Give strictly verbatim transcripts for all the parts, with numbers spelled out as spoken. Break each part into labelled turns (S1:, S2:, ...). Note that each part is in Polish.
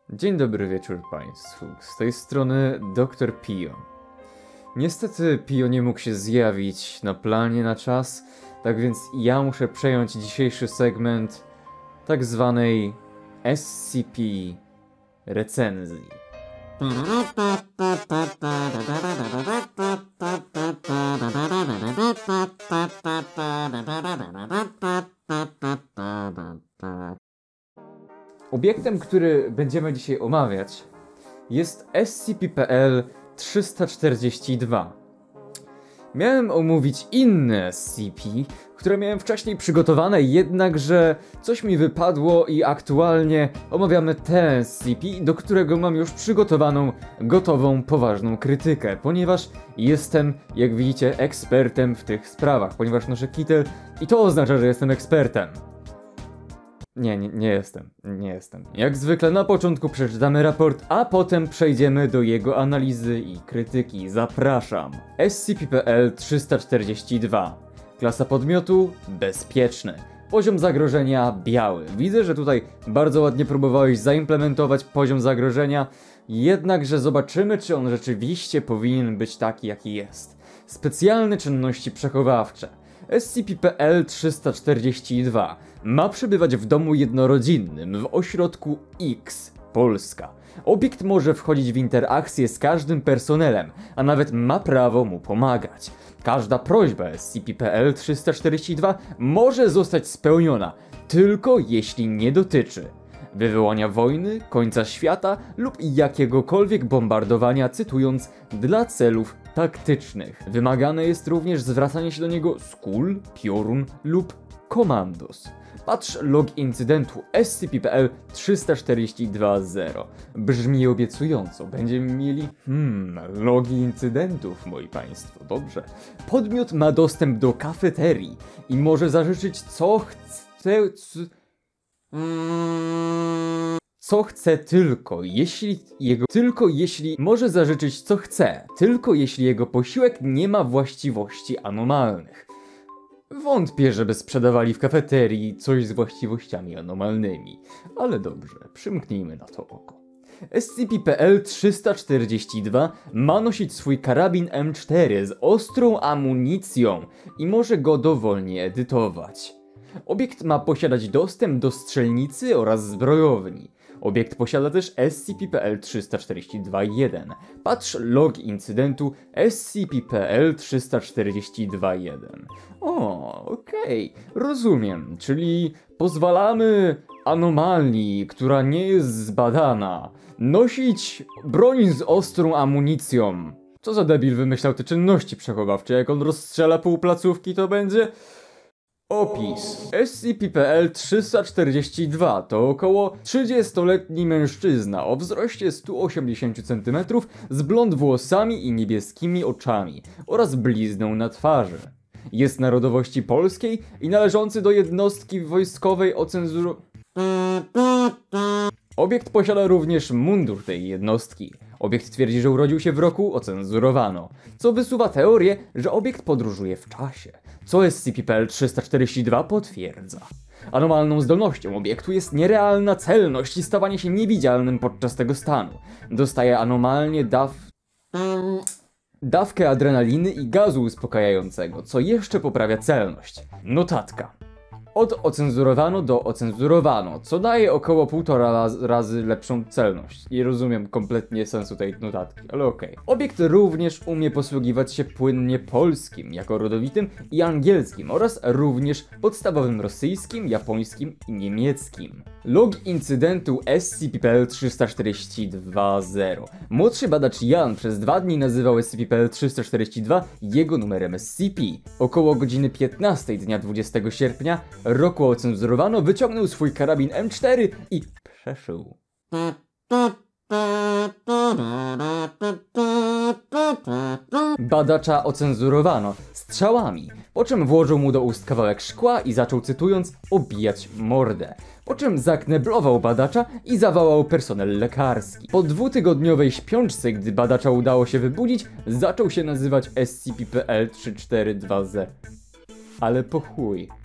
S1: Dzień dobry wieczór Państwu, z tej strony doktor Pio. Niestety Pio nie mógł się zjawić na planie na czas, tak więc ja muszę przejąć dzisiejszy segment tak zwanej S C P recenzji. Obiektem, który będziemy dzisiaj omawiać, jest S C P P L trzysta czterdzieści dwa. Miałem omówić inne S C P, które miałem wcześniej przygotowane, jednakże coś mi wypadło i aktualnie omawiamy ten S C P, do którego mam już przygotowaną, gotową, poważną krytykę, ponieważ jestem, jak widzicie, ekspertem w tych sprawach, ponieważ noszę kitel i to oznacza, że jestem ekspertem. Nie, nie, nie jestem, nie jestem. Jak zwykle na początku przeczytamy raport, a potem przejdziemy do jego analizy i krytyki. Zapraszam. S C P P L trzysta czterdzieści dwa. Klasa podmiotu bezpieczny. Poziom zagrożenia biały. Widzę, że tutaj bardzo ładnie próbowałeś zaimplementować poziom zagrożenia, jednakże zobaczymy, czy on rzeczywiście powinien być taki, jaki jest. Specjalne czynności przechowawcze. S C P P L trzysta czterdzieści dwa ma przebywać w domu jednorodzinnym w ośrodku X, Polska. Obiekt może wchodzić w interakcję z każdym personelem, a nawet ma prawo mu pomagać. Każda prośba S C P P L trzysta czterdzieści dwa może zostać spełniona, tylko jeśli nie dotyczy wywołania wojny, końca świata lub jakiegokolwiek bombardowania, cytując, dla celów taktycznych. Wymagane jest również zwracanie się do niego z kul, piorun lub komandos. Patrz log incydentu S C P P L trzysta czterdzieści dwa zero. Brzmi obiecująco. Będziemy mieli, hmm, logi incydentów, moi państwo. Dobrze. Podmiot ma dostęp do kafeterii i może zażyczyć co chce... Co chce tylko, jeśli jego... Tylko jeśli może zażyczyć co chce, tylko jeśli jego posiłek nie ma właściwości anomalnych. Wątpię, żeby sprzedawali w kafeterii coś z właściwościami anomalnymi, ale dobrze, przymknijmy na to oko. S C P P L trzysta czterdzieści dwa ma nosić swój karabin M cztery z ostrą amunicją i może go dowolnie edytować. Obiekt ma posiadać dostęp do strzelnicy oraz zbrojowni. Obiekt posiada też S C P P L trzysta czterdzieści dwa jeden. Patrz log incydentu S C P P L trzysta czterdzieści dwa jeden. O, okej, okay, rozumiem, czyli pozwalamy anomalii, która nie jest zbadana, nosić broń z ostrą amunicją. Co za debil wymyślał te czynności przechowawcze? Jak on rozstrzela pół placówki, to będzie... Opis. S C P P L trzysta czterdzieści dwa to około trzydziestoletni mężczyzna o wzroście sto osiemdziesiąt centymetrów z blond włosami i niebieskimi oczami oraz blizną na twarzy. Jest narodowości polskiej i należący do jednostki wojskowej o cenzuru... Obiekt posiada również mundur tej jednostki. Obiekt twierdzi, że urodził się w roku ocenzurowano, co wysuwa teorię, że obiekt podróżuje w czasie, co S C P P L trzysta czterdzieści dwa potwierdza. Anomalną zdolnością obiektu jest nierealna celność i stawanie się niewidzialnym podczas tego stanu. Dostaje anomalnie daw... dawkę adrenaliny i gazu uspokajającego, co jeszcze poprawia celność. Notatka. Od ocenzurowano do ocenzurowano, co daje około półtora razy lepszą celność. Nie rozumiem kompletnie sensu tej notatki, ale okej. Okay. Obiekt również umie posługiwać się płynnie polskim, jako rodowitym i angielskim oraz również podstawowym rosyjskim, japońskim i niemieckim. Log incydentu S C P P L trzysta czterdzieści dwa zero. Młodszy badacz Jan przez dwa dni nazywał S C P P L trzysta czterdzieści dwa jego numerem S C P. Około godziny piętnastej dnia dwudziestego sierpnia roku ocenzurowano wyciągnął swój karabin M cztery i przeszył. Badacza ocenzurowano strzałami, po czym włożył mu do ust kawałek szkła i zaczął, cytując, obijać mordę. Po czym zakneblował badacza i zawołał personel lekarski. Po dwutygodniowej śpiączce, gdy badacza udało się wybudzić, zaczął się nazywać S C P P L trzysta czterdzieści dwa zero. Ale po chuj.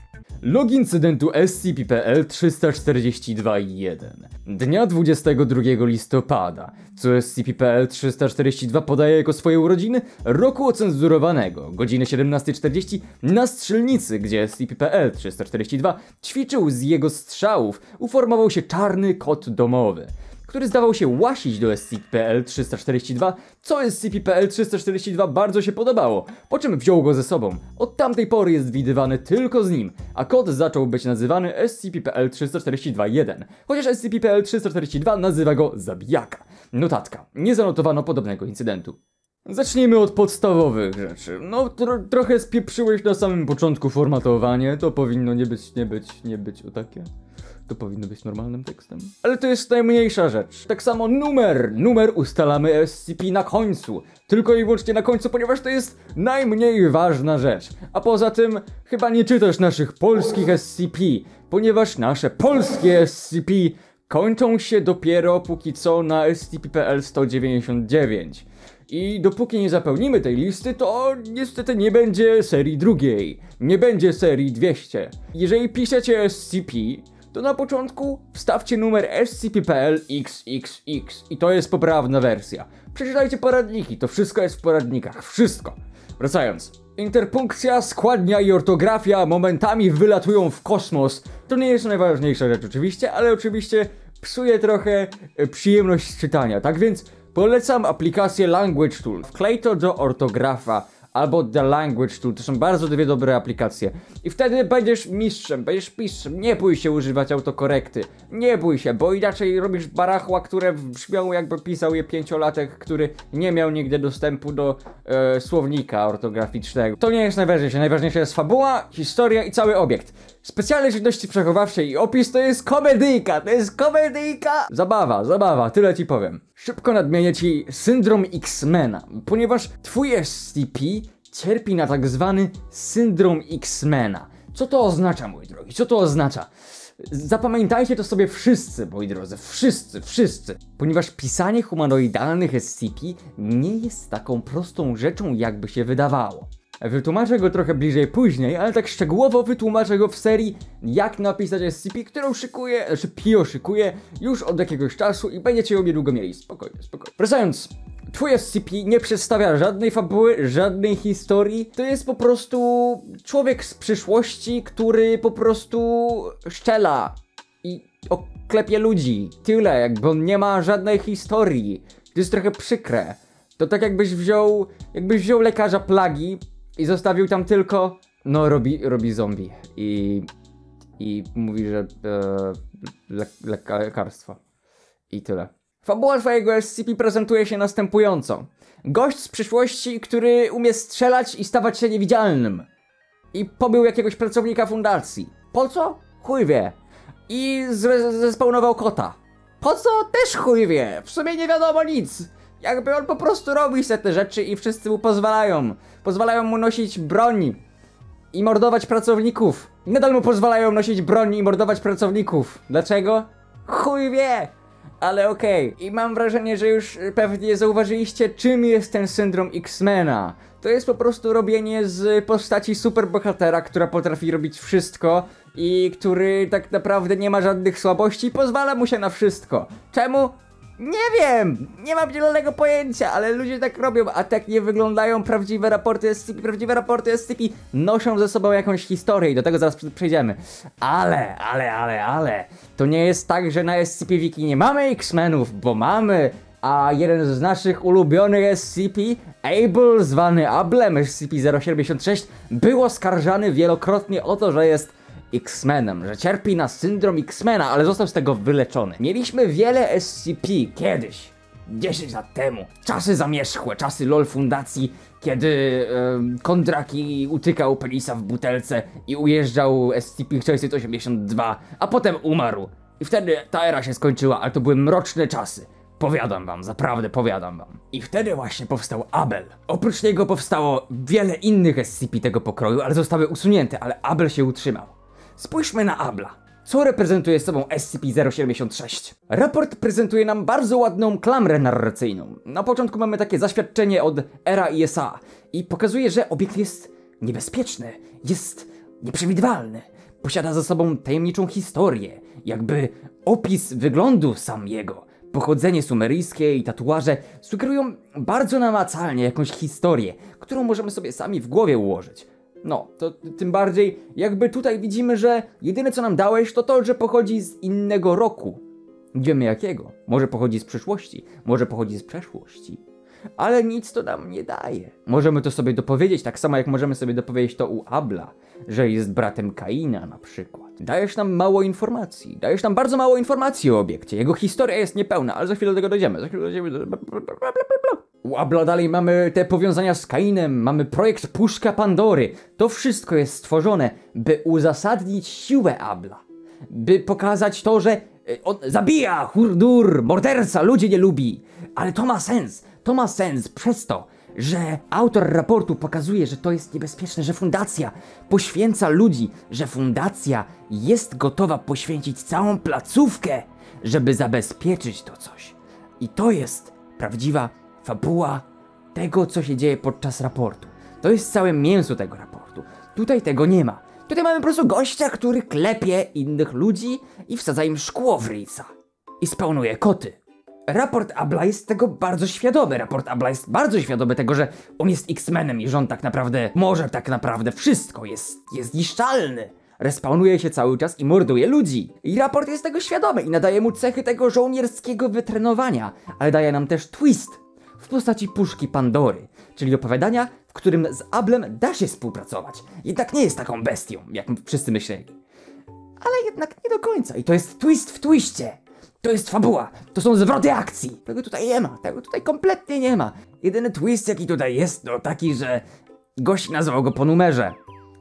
S1: Log incydentu S C P P L trzysta czterdzieści dwa jeden. Dnia dwudziestego drugiego listopada, co S C P P L trzysta czterdzieści dwa podaje jako swoje urodziny roku ocenzurowanego, godziny siedemnasta czterdzieści na strzelnicy, gdzie S C P P L trzysta czterdzieści dwa ćwiczył. Z jego strzałów uformował się czarny kot domowy, który zdawał się łasić do S C P P L trzysta czterdzieści dwa, co S C P P L trzysta czterdzieści dwa bardzo się podobało, po czym wziął go ze sobą. Od tamtej pory jest widywany tylko z nim, a kot zaczął być nazywany S C P P L trzysta czterdzieści dwa jeden, chociaż S C P P L trzysta czterdzieści dwa nazywa go Zabijaka. Notatka. Nie zanotowano podobnego incydentu. Zacznijmy od podstawowych rzeczy. No, tro trochę spieprzyłeś na samym początku formatowanie, to powinno nie być, nie być, nie być o takie. To powinno być normalnym tekstem. Ale to jest najmniejsza rzecz. Tak samo numer. Numer ustalamy S C P na końcu. Tylko i wyłącznie na końcu, ponieważ to jest najmniej ważna rzecz. A poza tym, chyba nie czytasz naszych polskich S C P, ponieważ nasze polskie S C P kończą się dopiero póki co na S C P P L sto dziewięćdziesiąt dziewięć. I dopóki nie zapełnimy tej listy, to niestety nie będzie serii drugiej. Nie będzie serii dwieście. Jeżeli piszecie S C P, to na początku wstawcie numer S C P P L X X X i to jest poprawna wersja. Przeczytajcie poradniki, to wszystko jest w poradnikach, wszystko. Wracając. Interpunkcja, składnia i ortografia momentami wylatują w kosmos. To nie jest najważniejsza rzecz oczywiście, ale oczywiście psuje trochę e, przyjemność czytania. Tak więc polecam aplikację Language Tool. Wklej to do ortografa albo The Language Tool, to są bardzo dwie dobre aplikacje. I wtedy będziesz mistrzem, będziesz mistrzem. Nie bój się używać autokorekty. Nie bój się, bo inaczej robisz barachła, które brzmią jakby pisał je pięciolatek, który nie miał nigdy dostępu do e, słownika ortograficznego. To nie jest najważniejsze. Najważniejsza jest fabuła, historia i cały obiekt. Specjalne czynności przechowawcze i opis to jest komedyjka, to jest komedyjka! Zabawa, zabawa, tyle ci powiem. Szybko nadmienię ci syndrom X-Mena, ponieważ twój S C P cierpi na tak zwany syndrom X-Mena. Co to oznacza, moi drogi? Co to oznacza? Zapamiętajcie to sobie wszyscy, moi drodzy, wszyscy, wszyscy. Ponieważ pisanie humanoidalnych S C P nie jest taką prostą rzeczą, jakby się wydawało. Wytłumaczę go trochę bliżej później, ale tak szczegółowo wytłumaczę go w serii jak napisać S C P, którą szykuję, znaczy Pio szykuje już od jakiegoś czasu i będziecie ją niedługo mieli. Spokojnie, spokojnie. Wracając, twój S C P nie przedstawia żadnej fabuły, żadnej historii. To jest po prostu człowiek z przyszłości, który po prostu szczela i oklepie ludzi. Tyle, jakby on nie ma żadnej historii. To jest trochę przykre. To tak jakbyś wziął, jakbyś wziął lekarza plagi i zostawił tam tylko, no robi, robi zombie i, i mówi, że e, le, le, lekarstwo i tyle. Fabuła twojego S C P prezentuje się następująco. Gość z przyszłości, który umie strzelać i stawać się niewidzialnym. I pobił jakiegoś pracownika fundacji. Po co? Chuj wie. I zespawnował kota. Po co? Też chuj wie. W sumie nie wiadomo nic. Jakby on po prostu robi se te rzeczy i wszyscy mu pozwalają. Pozwalają mu nosić broń i mordować pracowników. Nadal mu pozwalają nosić broń i mordować pracowników. Dlaczego? Chuj wie! Ale okej. Okay. I mam wrażenie, że już pewnie zauważyliście, czym jest ten syndrom X-Mena. To jest po prostu robienie z postaci superbohatera, która potrafi robić wszystko i który tak naprawdę nie ma żadnych słabości i pozwala mu się na wszystko. Czemu? Nie wiem, nie mam zielonego pojęcia, ale ludzie tak robią, a tak nie wyglądają prawdziwe raporty S C P. Prawdziwe raporty S C P noszą ze sobą jakąś historię i do tego zaraz przejdziemy. Ale, ale, ale, ale, to nie jest tak, że na S C P Wiki nie mamy X-Menów, bo mamy, a jeden z naszych ulubionych S C P, Able, zwany Ablem, S C P zero siedemdziesiąt sześć, był oskarżany wielokrotnie o to, że jest X-Menem, że cierpi na syndrom X-Mena, ale został z tego wyleczony. Mieliśmy wiele S C P kiedyś, dziesięć lat temu. Czasy zamierzchłe, czasy LOL Fundacji, kiedy yy, Kondraki utykał penisa w butelce i ujeżdżał S C P sześćset osiemdziesiąt dwa, a potem umarł. I wtedy ta era się skończyła, ale to były mroczne czasy. Powiadam wam, naprawdę powiadam wam. I wtedy właśnie powstał Abel. Oprócz niego powstało wiele innych S C P tego pokroju, ale zostały usunięte, ale Abel się utrzymał. Spójrzmy na Abla. Co reprezentuje sobą S C P zero siedemdziesiąt sześć? Raport prezentuje nam bardzo ładną klamrę narracyjną. Na początku mamy takie zaświadczenie od Era I S A i pokazuje, że obiekt jest niebezpieczny, jest nieprzewidywalny. posiada za sobą tajemniczą historię, jakby opis wyglądu sam jego. Pochodzenie sumeryjskie i tatuaże sugerują bardzo namacalnie jakąś historię, którą możemy sobie sami w głowie ułożyć. No, to tym bardziej jakby tutaj widzimy, że jedyne co nam dałeś to to, że pochodzi z innego roku. Nie wiemy jakiego. Może pochodzi z przyszłości, może pochodzi z przeszłości. Ale nic to nam nie daje. Możemy to sobie dopowiedzieć, tak samo jak możemy sobie dopowiedzieć to u Abla, że jest bratem Kaina na przykład. Dajesz nam mało informacji, dajesz nam bardzo mało informacji o obiekcie. Jego historia jest niepełna, ale za chwilę do tego dojdziemy. Za chwilę dojdziemy do... U Abla dalej mamy te powiązania z Kainem, mamy projekt Puszka Pandory. To wszystko jest stworzone, by uzasadnić siłę Abla. By pokazać to, że on zabija, hurdur, morderca, ludzi nie lubi. Ale to ma sens, to ma sens przez to, że autor raportu pokazuje, że to jest niebezpieczne, że fundacja poświęca ludzi, że fundacja jest gotowa poświęcić całą placówkę, żeby zabezpieczyć to coś. I to jest prawdziwa fabuła tego, co się dzieje podczas raportu. To jest całe mięso tego raportu. Tutaj tego nie ma. Tutaj mamy po prostu gościa, który klepie innych ludzi i wsadza im szkło w ryjca. I spełnuje koty. Raport Abla jest tego bardzo świadomy. Raport Abla jest bardzo świadomy tego, że on jest X-Menem i że on tak naprawdę może tak naprawdę wszystko. Jest, jest niszczalny. Respawnuje się cały czas i morduje ludzi. I raport jest tego świadomy i nadaje mu cechy tego żołnierskiego wytrenowania. Ale daje nam też twist w postaci Puszki Pandory, czyli opowiadania, w którym z Ablem da się współpracować. Jednak nie jest taką bestią, jak wszyscy myśleli. Ale jednak nie do końca. I to jest twist w twiście. To jest fabuła. To są zwroty akcji. Tego tutaj nie ma. Tego tutaj kompletnie nie ma. Jedyny twist, jaki tutaj jest, to taki, że gość nazwał go po numerze.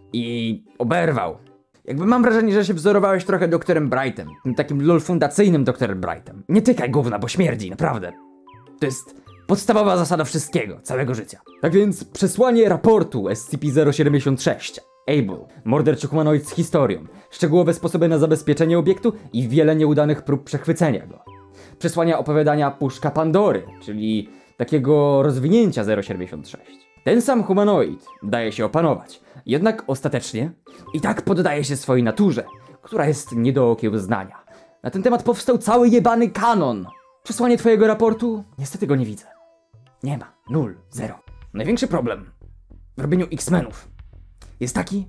S1: I oberwał. Jakby mam wrażenie, że się wzorowałeś trochę doktorem Brightem. Tym takim lol fundacyjnym doktorem Brightem. Nie tykaj gówna, bo śmierdzi, naprawdę. To jest podstawowa zasada wszystkiego, całego życia. Tak więc przesłanie raportu S C P zero siedemdziesiąt sześć. Able, morderczy humanoid z historią, szczegółowe sposoby na zabezpieczenie obiektu i wiele nieudanych prób przechwycenia go. Przesłania opowiadania Puszka Pandory, czyli takiego rozwinięcia zero siedemdziesiąt sześć. Ten sam humanoid daje się opanować, jednak ostatecznie i tak poddaje się swojej naturze, która jest nie do okiełznania. Na ten temat powstał cały jebany kanon. Przesłanie twojego raportu? Niestety go nie widzę. Nie ma. Nul. Zero. Największy problem w robieniu X-Menów jest taki,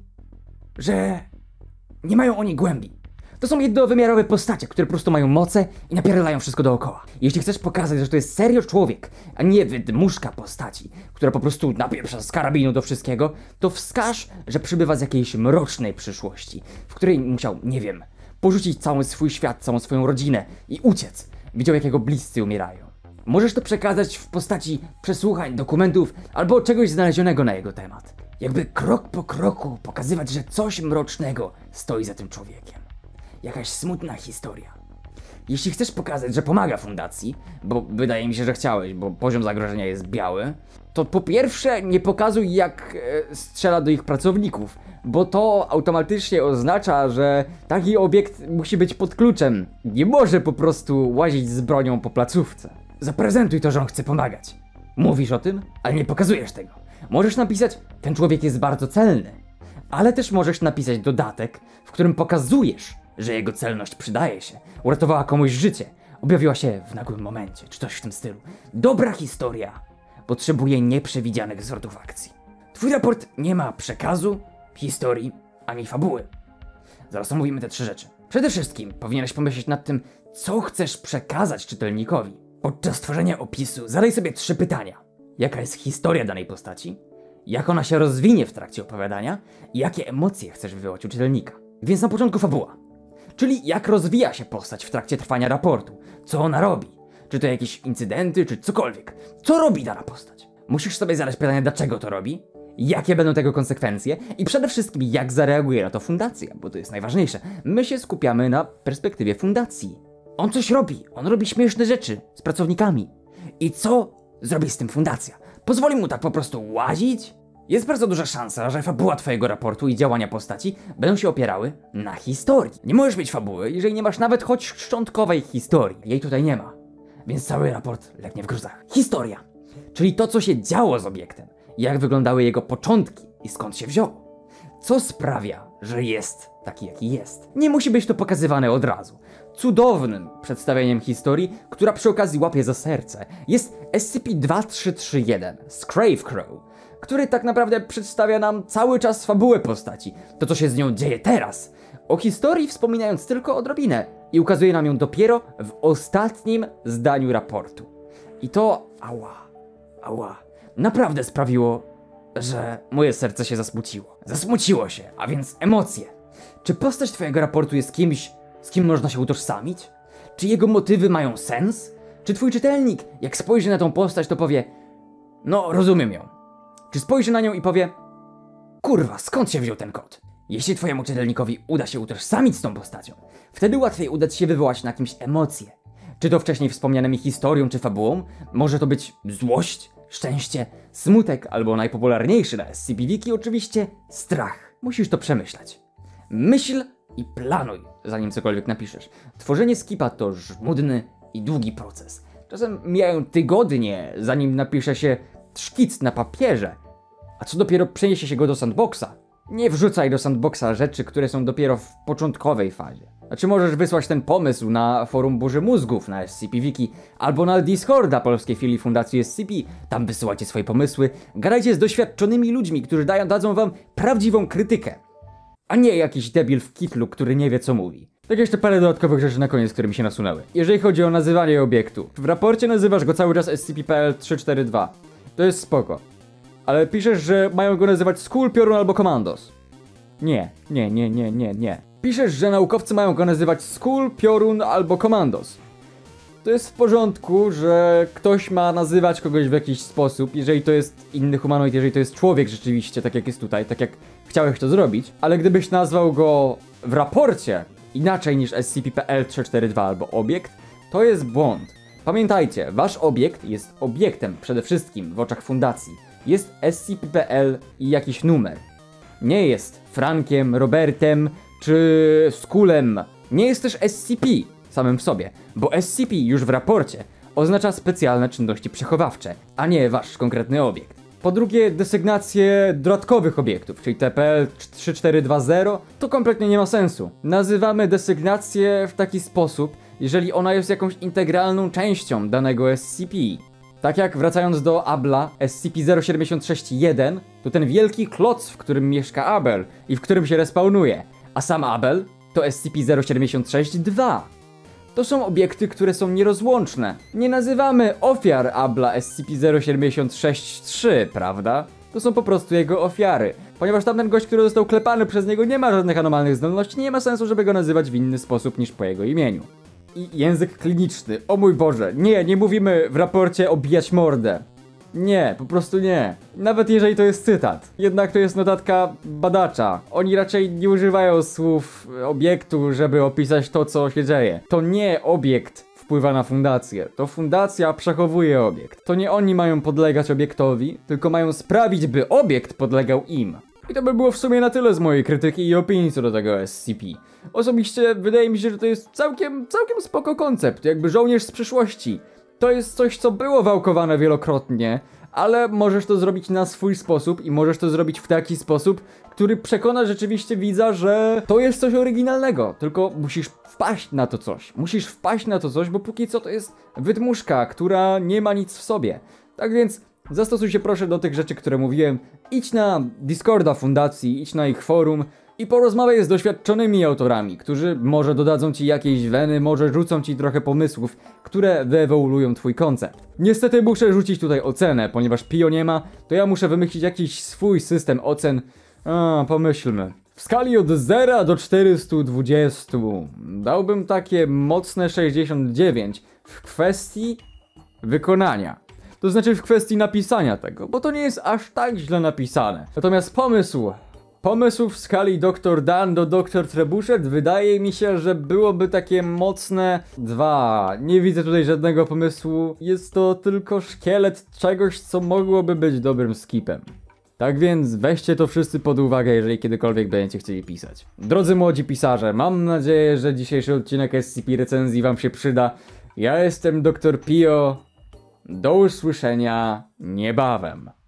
S1: że nie mają oni głębi. To są jednowymiarowe postacie, które po prostu mają moce i napierdalają wszystko dookoła. Jeśli chcesz pokazać, że to jest serio człowiek, a nie wydmuszka postaci, która po prostu napieprza z karabinu do wszystkiego, to wskaż, że przybywa z jakiejś mrocznej przyszłości, w której musiał, nie wiem, porzucić cały swój świat, całą swoją rodzinę i uciec. Widział, jak jego bliscy umierają. Możesz to przekazać w postaci przesłuchań, dokumentów albo czegoś znalezionego na jego temat. Jakby krok po kroku pokazywać, że coś mrocznego stoi za tym człowiekiem. Jakaś smutna historia. Jeśli chcesz pokazać, że pomaga fundacji, bo wydaje mi się, że chciałeś, bo poziom zagrożenia jest biały, to po pierwsze nie pokazuj, jak e, strzela do ich pracowników, bo to automatycznie oznacza, że taki obiekt musi być pod kluczem. Nie może po prostu łazić z bronią po placówce. Zaprezentuj to, że on chce pomagać. Mówisz o tym, ale nie pokazujesz tego. Możesz napisać, ten człowiek jest bardzo celny, ale też możesz napisać dodatek, w którym pokazujesz, że jego celność przydaje się, uratowała komuś życie, objawiła się w nagłym momencie, czy coś w tym stylu. Dobra historia potrzebuje nieprzewidzianych zwrotów akcji. Twój raport nie ma przekazu, historii, ani fabuły. Zaraz omówimy te trzy rzeczy. Przede wszystkim powinieneś pomyśleć nad tym, co chcesz przekazać czytelnikowi. Podczas tworzenia opisu zadaj sobie trzy pytania. Jaka jest historia danej postaci? Jak ona się rozwinie w trakcie opowiadania? I jakie emocje chcesz wywołać u czytelnika? Więc na początku fabuła. Czyli jak rozwija się postać w trakcie trwania raportu? Co ona robi? Czy to jakieś incydenty, czy cokolwiek? Co robi dana postać? Musisz sobie zadać pytanie, dlaczego to robi? Jakie będą tego konsekwencje? I przede wszystkim, jak zareaguje na to fundacja? Bo to jest najważniejsze. My się skupiamy na perspektywie fundacji. On coś robi. On robi śmieszne rzeczy z pracownikami. I co zrobi z tym fundacja? Pozwoli mu tak po prostu łazić? Jest bardzo duża szansa, że fabuła twojego raportu i działania postaci będą się opierały na historii. Nie możesz mieć fabuły, jeżeli nie masz nawet choć szczątkowej historii. Jej tutaj nie ma. Więc cały raport legnie w gruzach. Historia. Czyli to, co się działo z obiektem. Jak wyglądały jego początki i skąd się wziął. Co sprawia, że jest taki, jaki jest. Nie musi być to pokazywane od razu. Cudownym przedstawieniem historii, która przy okazji łapie za serce, jest S C P dwa trzy trzy jeden Scravecrow, który tak naprawdę przedstawia nam cały czas fabułę postaci, to co się z nią dzieje teraz, o historii wspominając tylko odrobinę i ukazuje nam ją dopiero w ostatnim zdaniu raportu. I to, ała, ała, naprawdę sprawiło, że moje serce się zasmuciło. Zasmuciło się, a więc emocje. Czy postać twojego raportu jest kimś, z kim można się utożsamić? Czy jego motywy mają sens? Czy twój czytelnik, jak spojrzy na tą postać, to powie: no, rozumiem ją. Czy spojrzy na nią i powie: kurwa, skąd się wziął ten kod? Jeśli twojemu czytelnikowi uda się utożsamić z tą postacią, wtedy łatwiej uda ci się wywołać na kimś emocje. Czy to wcześniej wspomnianymi historią czy fabułą? Może to być złość, szczęście, smutek, albo najpopularniejszy na S C P Wiki oczywiście strach. Musisz to przemyśleć. Myśl i planuj, zanim cokolwiek napiszesz. Tworzenie skipa to żmudny i długi proces. Czasem mijają tygodnie, zanim napisze się szkic na papierze. A co dopiero przeniesie się go do sandboxa? Nie wrzucaj do sandboxa rzeczy, które są dopiero w początkowej fazie. Znaczy możesz wysłać ten pomysł na forum Burzy Mózgów na S C P Wiki, albo na Discorda polskiej filii Fundacji S C P. Tam wysyłajcie swoje pomysły, gadajcie z doświadczonymi ludźmi, którzy dają, dadzą wam prawdziwą krytykę, a nie jakiś debil w kitlu, który nie wie co mówi. Tak jeszcze parę dodatkowych rzeczy na koniec, które mi się nasunęły. Jeżeli chodzi o nazywanie obiektu, w raporcie nazywasz go cały czas S C P P L trzysta czterdzieści dwa. To jest spoko. Ale piszesz, że mają go nazywać Skull, Piorun albo Commandos. Nie, nie, nie, nie, nie, nie. Piszesz, że naukowcy mają go nazywać Skull, Piorun albo Commandos. To jest w porządku, że ktoś ma nazywać kogoś w jakiś sposób, jeżeli to jest inny humanoid, jeżeli to jest człowiek rzeczywiście, tak jak jest tutaj, tak jak chciałeś to zrobić. Ale gdybyś nazwał go w raporcie inaczej niż S C P P L trzysta czterdzieści dwa albo obiekt, to jest błąd. Pamiętajcie, wasz obiekt jest obiektem przede wszystkim w oczach fundacji. Jest S C P P L i jakiś numer. Nie jest Frankiem, Robertem czy Skullem. Nie jest też S C P samym w sobie, bo S C P już w raporcie oznacza specjalne czynności przechowawcze, a nie wasz konkretny obiekt. Po drugie, desygnacje dodatkowych obiektów, czyli T P L trzysta czterysta dwadzieścia, to kompletnie nie ma sensu. Nazywamy desygnację w taki sposób, jeżeli ona jest jakąś integralną częścią danego S C P. Tak jak wracając do Abla, S C P zero siedem sześć jeden to ten wielki kloc, w którym mieszka Abel i w którym się respawnuje, a sam Abel to S C P zero siedem sześć dwa. To są obiekty, które są nierozłączne. Nie nazywamy ofiar Abla S C P zero siedem sześć trzy, prawda? To są po prostu jego ofiary. Ponieważ tamten gość, który został klepany przez niego, nie ma żadnych anomalnych zdolności, nie ma sensu, żeby go nazywać w inny sposób niż po jego imieniu. I język kliniczny. O mój Boże, nie, nie mówimy w raporcie obijać mordę. Nie, po prostu nie. Nawet jeżeli to jest cytat. Jednak to jest notatka badacza. Oni raczej nie używają słów obiektu, żeby opisać to, co się dzieje. To nie obiekt wpływa na fundację. To fundacja przechowuje obiekt. To nie oni mają podlegać obiektowi, tylko mają sprawić, by obiekt podlegał im. I to by było w sumie na tyle z mojej krytyki i opinii co do tego S C P. Osobiście wydaje mi się, że to jest całkiem, całkiem spoko koncept, jakby żołnierz z przyszłości. To jest coś, co było wałkowane wielokrotnie, ale możesz to zrobić na swój sposób i możesz to zrobić w taki sposób, który przekona rzeczywiście widza, że to jest coś oryginalnego, tylko musisz wpaść na to coś. Musisz wpaść na to coś, bo póki co to jest wydmuszka, która nie ma nic w sobie. Tak więc zastosuj się proszę do tych rzeczy, które mówiłem. Idź na Discorda fundacji, idź na ich forum i porozmawiaj z doświadczonymi autorami, którzy może dodadzą ci jakieś weny, może rzucą ci trochę pomysłów, które wyewoluują twój koncept. Niestety muszę rzucić tutaj ocenę, ponieważ Pio nie ma, to ja muszę wymyślić jakiś swój system ocen. A, pomyślmy. W skali od zera do czterystu dwudziestu dałbym takie mocne sześćdziesiąt dziewięć w kwestii wykonania. To znaczy w kwestii napisania tego, bo to nie jest aż tak źle napisane. Natomiast pomysł, pomysł w skali doktor Dan do doktor Trebuchet wydaje mi się, że byłoby takie mocne dwa. Nie widzę tutaj żadnego pomysłu. Jest to tylko szkielet czegoś, co mogłoby być dobrym skipem. Tak więc weźcie to wszyscy pod uwagę, jeżeli kiedykolwiek będziecie chcieli pisać. Drodzy młodzi pisarze, mam nadzieję, że dzisiejszy odcinek S C P recenzji wam się przyda. Ja jestem doktor Pio. Do usłyszenia niebawem.